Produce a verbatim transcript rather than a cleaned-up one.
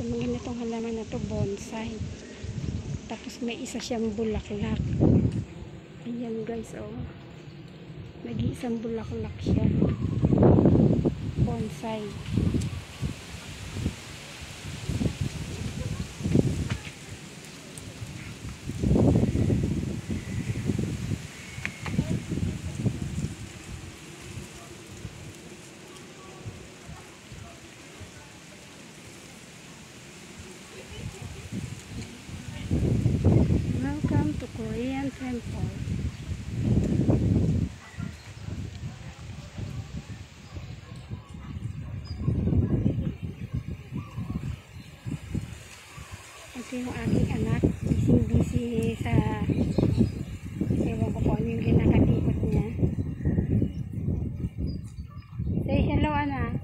Itong mga ganitong halaman na to bonsai. Tapos may isa siyang bulaklak. Ayan guys, oh. Nag-iisang bulaklak siya. Bonsai. Welcome to Korean Temple. Ito yung aking anak, busy-busy sa ewan ko po ano yung ginakatikot niya. Say hello, anak.